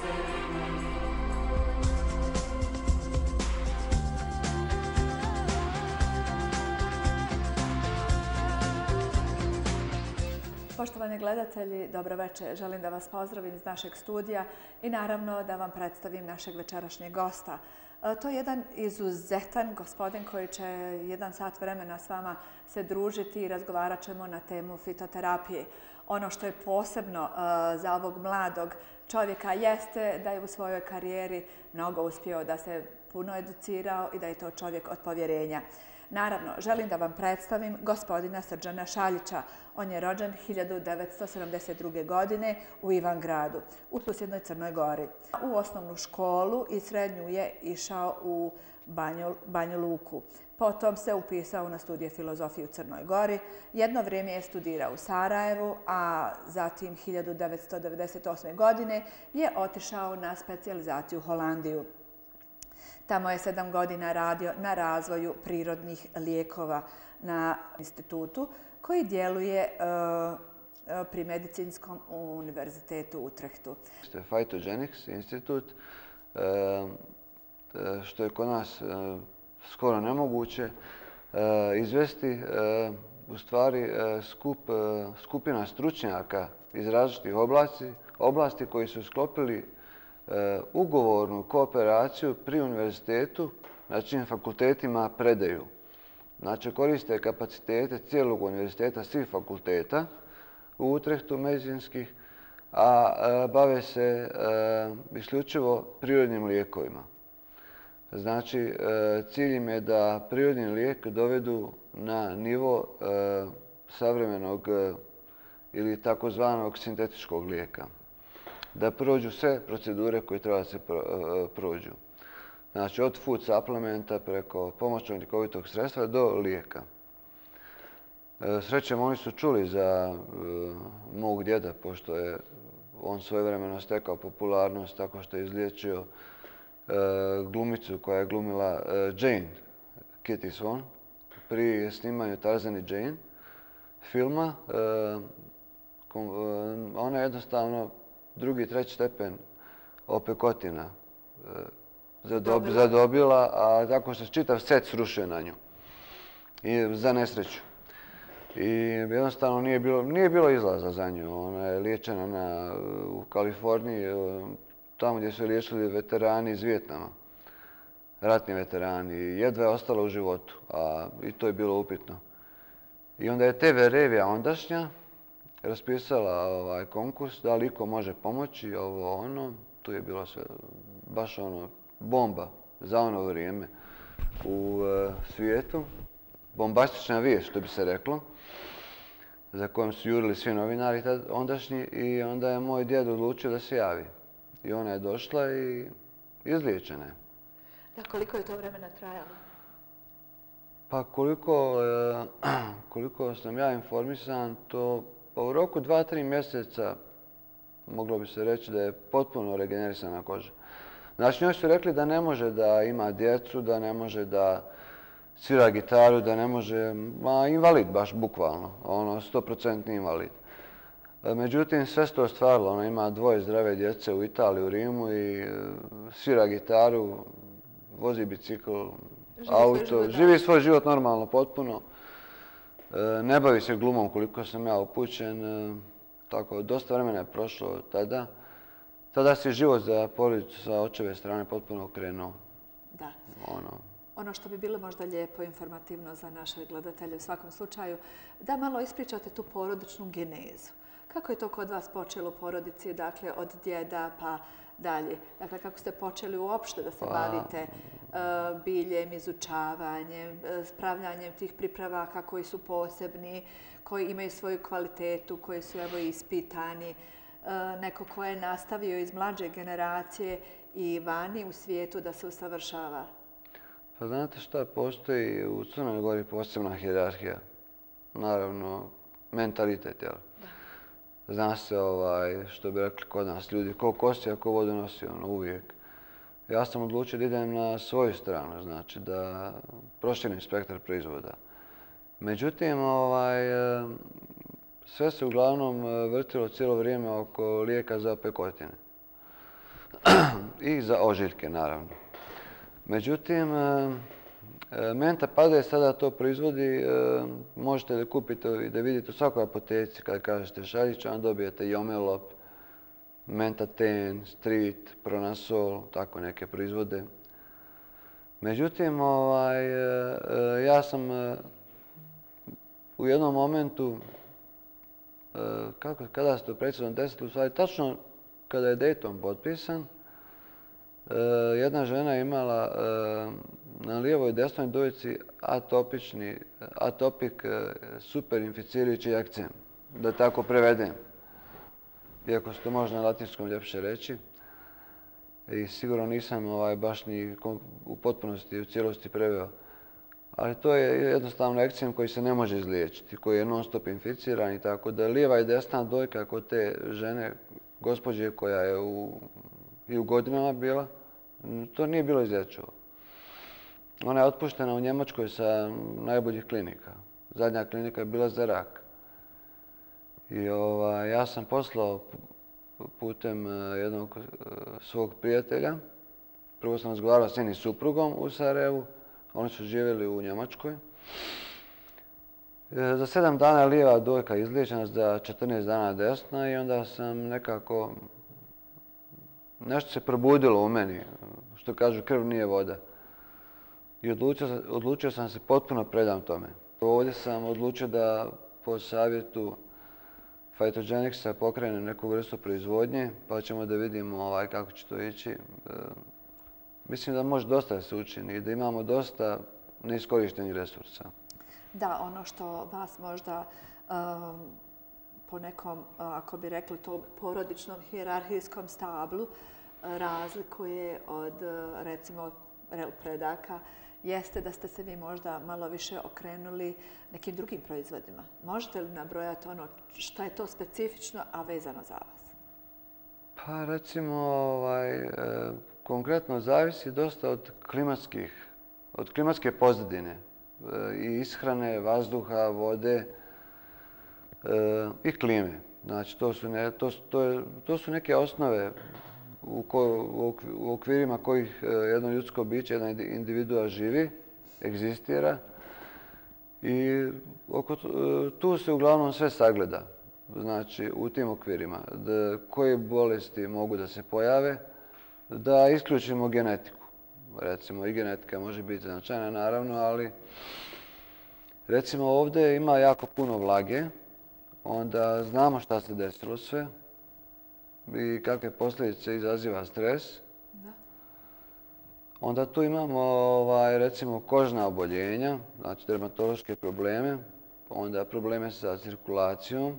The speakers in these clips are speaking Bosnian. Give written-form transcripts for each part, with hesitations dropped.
Poštovani gledatelji, dobro večer. Želim da vas pozdravim iz našeg studija i naravno da vam predstavim našeg večerašnjeg gosta. To je jedan izuzetan gospodin koji će 1 sat vremena s vama se družiti i razgovarat ćemo na temu fitoterapije. Ono što je posebno za ovog mladog čovjeka jeste da je u svojoj karijeri mnogo uspio, da se puno educirao i da je to čovjek od povjerenja. Naravno, želim da vam predstavim gospodina Srđana Šaljića. On je rođen 1972. godine u Ivangradu, u susjednoj Crnoj Gori. U osnovnu školu i srednju je išao u Banju Luku. Potom se upisao na studije filozofije u Crnoj Gori. Jedno vrijeme je studirao u Sarajevu, a zatim 1998. godine je otišao na specijalizaciju u Holandiju. Tamo je 7 godina radio na razvoju prirodnih lijekova na institutu koji djeluje pri Medicinskom univerzitetu u Utrechtu. Phytogenics institut, što je kod nas skoro nemoguće izvesti, u stvari skupina stručnjaka iz različitih oblasti koji su sklopili ugovornu kooperaciju pri univerzitetu, na čijim fakultetima predaju. Znači, koriste kapacitete cijelog univerziteta, svih fakulteta u Utrechtu medicinskih, a bave se isključivo prirodnim lijekovima. Znači, cilj im je da prirodni lijek dovedu na nivo savremenog ili takozvanog sintetičkog lijeka. Da prođu sve procedure koje treba da se prođu. Znači, od food supplementa preko pomoćnog ljekovitog sredstva do lijeka. Srećem, oni su čuli za mog djeda, pošto je on svojevremeno stekao popularnost tako što je izliječio glumicu koja je glumila Jane, Kitty Swan, pri snimanju Tarzan i Jane filma. Ona je jednostavno 2. i 3. stepen opekotina zadobila, a tako se čitav set srušio na nju. I za nesreću. I jednostavno nije bilo izlaza za nju. Ona je liječena u Kaliforniji, tamo gdje su liječili veterani iz Vijetnama. Ratni veterani. Jedva je ostala u životu, a i to je bilo upitno. I onda je TV revija ondašnja raspisala konkurs da li iko može pomoći, ovo ono. Tu je bilo sve baš bomba za ono vrijeme u svijetu. Bombastična vijest, što bi se reklo, za kojom su jurili svi novinari ondašnji, i onda je moj djed odlučio da se javi. I ona je došla i izliječena je. Da, koliko je to vremena trajalo? Pa koliko sam ja informisan, to u roku 2-3 mjeseca moglo bi se reći da je potpuno regenerisana koža. Znači, njoj su rekli da ne može da ima djecu, da ne može da svira gitaru, da ne može, invalid baš bukvalno, 100% invalid. Međutim, sve se to ostvarilo. Ona ima 2 zdrave djece u Italiji, u Rimu, i svira gitaru, vozi bicikl, auto, živi svoj život normalno, potpuno. Ne bavi se glumom koliko sam ja upućen, tako dosta vremena je prošlo tada. Tada se život za porodicu sa očeve strane potpuno okrenuo. Da. Ono što bi bilo možda lijepo, informativno za naše gledatelje u svakom slučaju, da malo ispričate tu porodičnu genezu. Kako je to kod vas počelo u porodici, dakle od djeda pa dalje? Dakle, kako ste počeli uopšte da se bavite biljem, izučavanjem, spravljanjem tih pripravaka koji su posebni, koji imaju svoju kvalitetu, koji su evo ispitani, neko ko je nastavio iz mlađe generacije i vani u svijetu da se usavršava? Pa znate šta, postoji u Crnoj Gori posebna hijerarhija. Naravno, mentalitet, jel? Zna se, što bi rekli kod nas ljudi, ko kosi, a ko vodu nosi, uvijek. Ja sam odlučio da idem na svoju stranu, znači da proširim spektar proizvoda. Međutim, sve se uglavnom vrtilo cijelo vrijeme oko lijeka za opekotine. i za ožiljke, naravno. Međutim, Menta Padež sada to proizvodi, možete da kupite i da vidite u svakoj apoteci kad kažete šaljić, onda dobijete Jomelop, Mentaten, Street, Pronasol, tako neke proizvode. Međutim, ja sam u jednom momentu, kada se to precizno desilo, u stvari tačno kada je Dayton potpisan, jedna žena je imala na lijevoj i desnoj dojci atopik superinficirajući ekcem, da tako prevedem. Iako se to može na latinskom ljepše reći. I sigurno nisam baš ni u potpunosti, u cijelosti preveo. Ali to je jednostavno ekcem koji se ne može izliječiti, koji je non stop inficiran i tako da lijeva i desna dojka kod te žene, gospođe koja je i u godinama bila, to nije bilo izlječivo. Ona je otpuštena u Njemačkoj sa najboljih klinika. Zadnja klinika je bila za rak. I ja sam poslao putem jednog svog prijatelja. Prvo sam razgovarao s njenim suprugom u Sarajevu. Oni su živjeli u Njemačkoj. Za 7 dana je lijeva dojka izliječena, za 14 dana desna i onda sam nekako... Nešto se probudilo u meni, što kažu krv nije voda. I odlučio sam se potpuno predam tome. Ovdje sam odlučio da po savjetu Phytogenicsa pokrenem neku vrstu proizvodnje, pa ćemo da vidimo kako će to ići. Mislim da može dosta da se učini i da imamo dosta neiskorištenih resursa. Da, ono što vas možda po nekom, ako bi rekli to, porodičnom hijerarhijskom stablu razlikuje od, recimo, predaka, jeste da ste se vi možda malo više okrenuli nekim drugim proizvodima. Možete li nabrojati ono što je to specifično, a vezano za vas? Pa recimo, konkretno zavisi dosta od klimatske pozadine i ishrane, vazduha, vode i klime. Znači, to su neke osnove u okvirima kojih jedno ljudsko biće, jedna individua živi, egzistira i tu se uglavnom sve sagleda. Znači, u tim okvirima, koje bolesti mogu da se pojave, da isključimo genetiku. Recimo, i genetika može biti značajna, naravno, ali recimo ovdje ima jako puno vlage, onda znamo šta se desilo sve i kakve posljedice izaziva stres. Onda tu imamo recimo kožna oboljenja, znači dermatološke probleme, onda probleme sa cirkulacijom,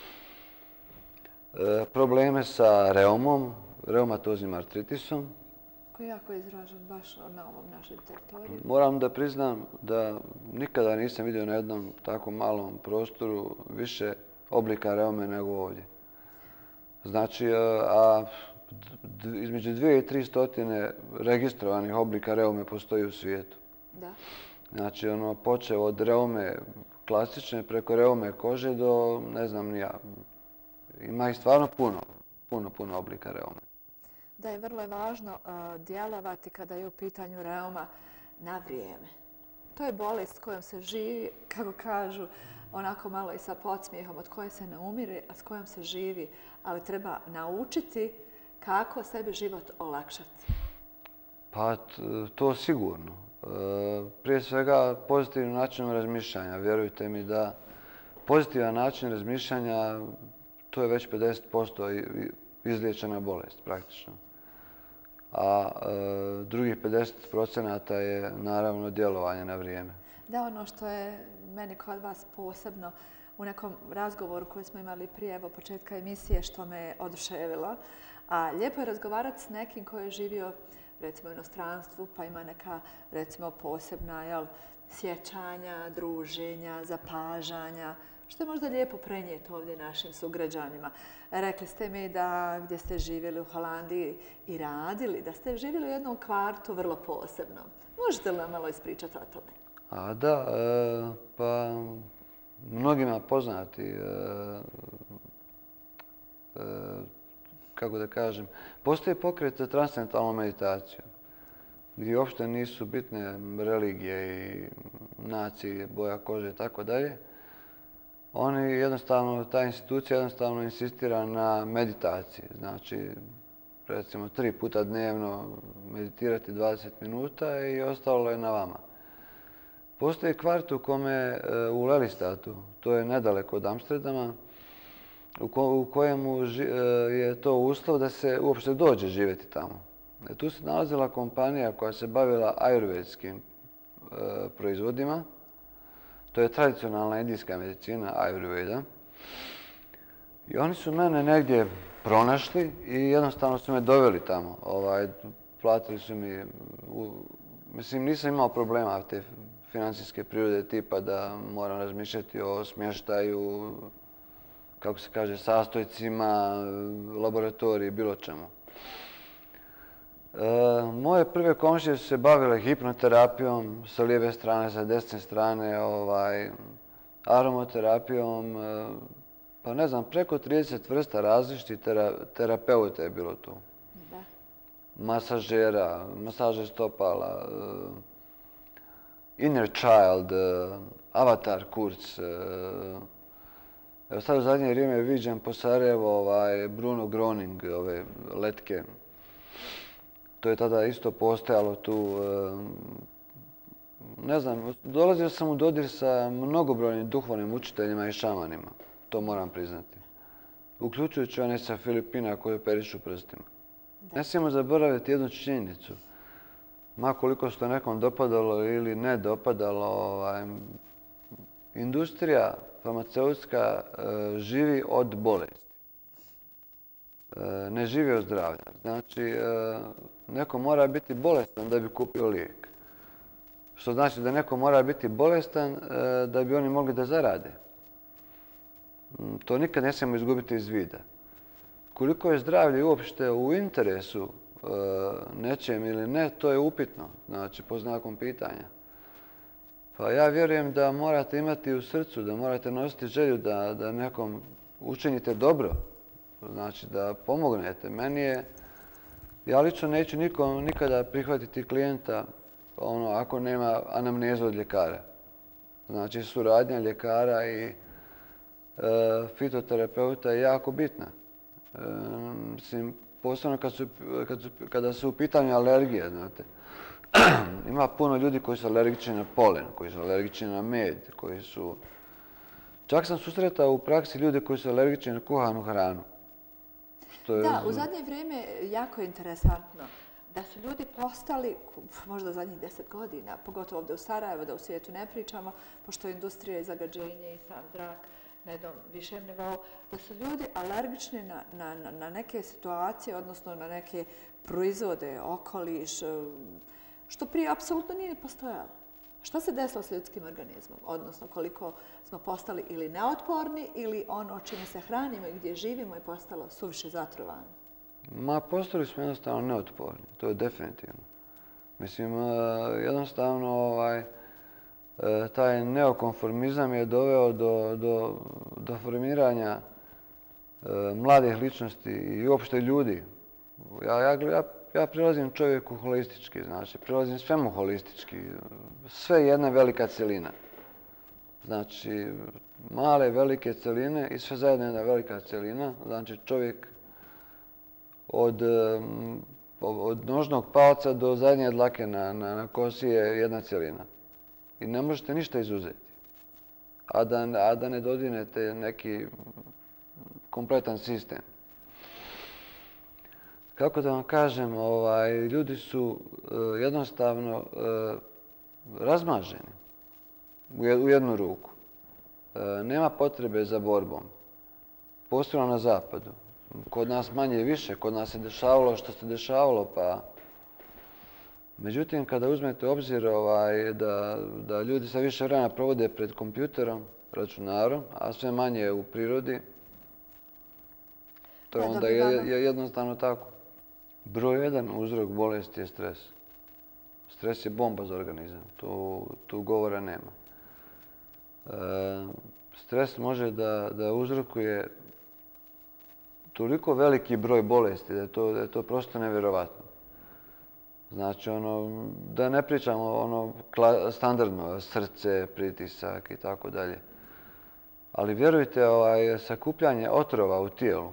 probleme sa reumom, reumatoznim artritisom. Koji je jako izražen baš na ovom našem teritoriju. Moram da priznam da nikada nisam vidio na jednom tako malom prostoru više oblika reume nego ovdje. Znači, između 2 i 300 registrovanih oblika reume postoji u svijetu. Da. Znači, počeo od reume klasične preko reume kože do, ne znam ni ja, ima ih stvarno puno oblika reume. Da je vrlo važno djelovati kada je u pitanju reuma na vrijeme. To je bolest s kojom se živi, kako kažu, onako malo i sa podsmijehom, od koje se ne umire, a s kojom se živi, ali treba naučiti kako sebi život olakšati. Pa to sigurno. Prije svega pozitivnim načinom razmišljanja. Vjerujte mi da pozitivan način razmišljanja to je već 50% izliječena bolest praktično. A drugih 50% je naravno djelovanje na vrijeme. Da, ono što je meni kod vas posebno u nekom razgovoru koji smo imali prije početka emisije što me je oduševilo, a lijepo je razgovarati s nekim koji je živio recimo u inostranstvu pa ima neka recimo posebna sjećanja, druženja, zapažanja, što je možda lijepo prenijeti ovdje našim sugrađanima. Rekli ste mi da gdje ste živjeli u Holandiji i radili, da ste živjeli u jednom kvartu vrlo posebno. Možete li nam malo ispričati o tome? A da, pa mnogima poznati kako da kažem, postoji pokret za transcendentalnu meditaciju, gdje uopšte nisu bitne religije i nacije, boja kože i tako dalje. Oni jednostavno, ta institucija jednostavno insistira na meditaciji. Znači, recimo 3 puta dnevno meditirati 20 minuta i ostalo je na vama. Postoji kvart u Lelystadu, to je nedaleko od Amsterdama, u kojemu je to uslov da se uopšte dođe živjeti tamo. Tu se nalazila kompanija koja se bavila ajurvedskim proizvodima. To je tradicionalna indijska medicina, Ayurveda. I oni su mene negdje pronašli i jednostavno su me doveli tamo. Platili su mi, mislim, nisam imao problema te financijske prirode tipa da moram razmišljati o smještaju, kako se kaže, sastojcima, laboratoriji, bilo čemu. Moje prve komšije su se bavile hipnoterapijom sa lijeve strane, sa desne strane, aromoterapijom, pa ne znam, preko 30 vrsta različitih terapeuta je bilo tu. Da. Masažera, masaže stopala, inner child, avatar kurs. Evo sad u zadnje vrijeme viđam po Sarajevu Bruno Groning, ove letke. To je tada isto postojalo tu. Ne znam, dolazio sam u dodir sa mnogobrojnim duhovnim učiteljima i šamanima. To moram priznati. Uključujući one sa Filipina koji operišu prstima. Ne smijemo zaboraviti jednu činjenicu. Ma koliko se to nekom dopadalo ili ne dopadalo, industrija farmaceutska živi od bolesti. Ne živi od zdravlja. Znači, neko mora biti bolestan da bi kupio lijek. Što znači da neko mora biti bolestan da bi oni mogli da zarade. To nikad ne smijemo izgubiti iz vida. Koliko je zdravlje uopšte u interesu nečem ili ne, to je upitno, znači po znakom pitanja. Pa ja vjerujem da morate imati u srcu, da morate nositi želju da nekom učinite dobro, znači da pomognete. Ja lično neću nikada prihvatiti klijenta ako nema anamnezu od ljekara. Znači suradnja ljekara i fitoterapeuta je jako bitna. Mislim, posebno kada su u pitanju alergije, znate. Ima puno ljudi koji su alergični na polen, koji su alergični na med, koji su... Čak sam susretao u praksi ljude koji su alergični na kuhanu hranu. Da, u zadnje vrijeme jako je interesantno da su ljudi postali, možda zadnjih 10 godina, pogotovo ovdje u Sarajevu, da u svijetu ne pričamo, pošto je industrija i zagađenje i sam zrak na jednom višem nivou, da su ljudi alergični na neke situacije, odnosno na neke proizvode, okoliš, što prije apsolutno nije postojalo. Šta se desilo s ljudskim organizmom? Odnosno koliko smo postali ili neotporni ili ono čime se hranimo i gdje živimo je postalo suviše zatrovano? Postali smo jednostavno neotporni, to je definitivno. Mislim, jednostavno taj neokonformizam je doveo do formiranja mladih ličnosti i uopšte ljudi. Ja prilazim čovjeku holistički, znači prilazim svemu holistički. Sve je jedna velika cjelina. Znači, male, velike cjeline i sve zajedno jedna velika cjelina. Znači, čovjek od nožnog palca do zadnje dlake na kosi je jedna cjelina. I ne možete ništa izuzeti. A da ne dodirnete neki kompletan sistem. Kako da vam kažem, ljudi su jednostavno razmaženi u jednu ruku. Nema potrebe za borbom. Posebno na zapadu. Kod nas manje i više, kod nas se dešavalo što se dešavalo, pa... Međutim, kada uzmete u obzir da ljudi sve više vremena provode pred kompjuterom, računarom, a sve manje u prirodi, to je onda jednostavno tako. Broj 1 uzrok bolesti je stres. Stres je bomba za organizam, tu govora nema. Stres može da uzrokuje toliko veliki broj bolesti da je to prosto nevjerovatno. Znači, da ne pričamo standardno, srce, pritisak i tako dalje. Ali vjerujte, sakupljanje otrova u tijelu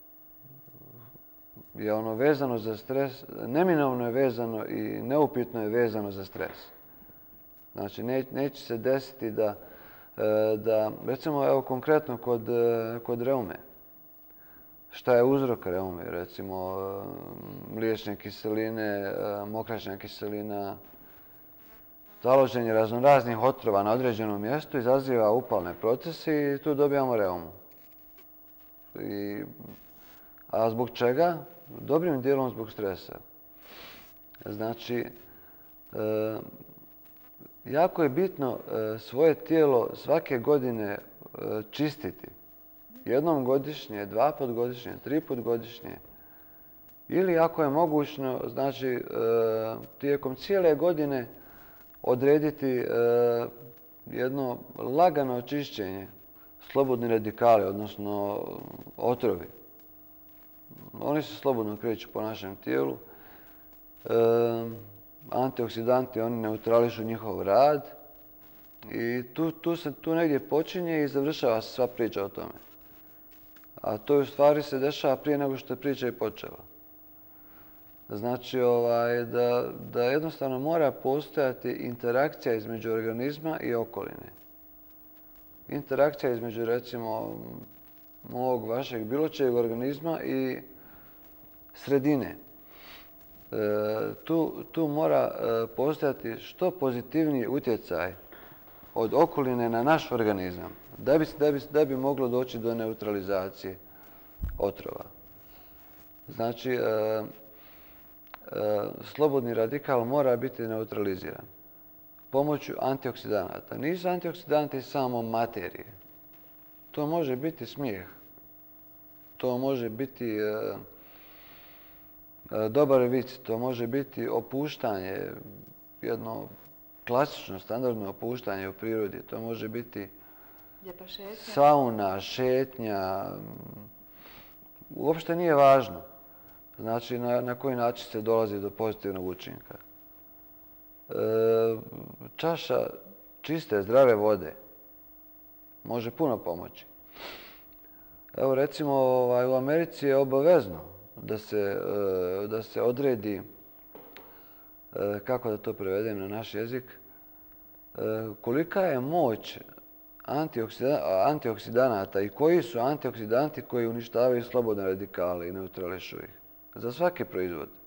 je vezano za stres, neminovno je vezano i neupitno je vezano za stres. Znači, neće se desiti da recimo, evo konkretno kod reume. Šta je uzrok reume? Recimo, mliječne kiseline, mokraćna kiselina, taloženje raznoraznih otrova na određenom mjestu izaziva upalne procese i tu dobijamo reumu. A zbog čega? Dobrim dijelom zbog stresa. Znači, jako je bitno svoje tijelo svake godine čistiti. Jednom godišnje, 2 put godišnje, 3 put godišnje. Ili ako je mogućno, znači tijekom cijele godine odrediti jedno lagano očišćenje, slobodni radikali, odnosno otrovi. Oni se slobodno kreću po našem tijelu. Antioksidanti, oni neutrališu njihov rad i tu negdje počinje i završava se sva priča o tome. A to u stvari se dešava prije nego što je priča i počela. Znači da jednostavno mora postojati interakcija između organizma i okoline. Interakcija između, recimo, mog, vašeg, bilo čijeg organizma i sredine. Tu mora postojati što pozitivniji utjecaj od okoline na naš organizam, da bi moglo doći do neutralizacije otrova. Znači, slobodni radikal mora biti neutraliziran pomoću antioksidanata. Nisu antioksidanti samo materije. To može biti smijeh. To može biti dobar vic. To može biti opuštanje, jedno klasično, standardno opuštanje u prirodi. To može biti sauna, šetnja. Uopšte nije važno. Znači, na koji način se dolazi do pozitivnog učinka. Čaša čiste, zdrave vode može puno pomoći. Evo, recimo, u Americi je obavezno da se odredi, kako da to prevedem na naš jezik, kolika je moć antioksidanata i koji su antioksidanti koji uništavaju slobodne radikale i neutrališu ih. Za svaki proizvod.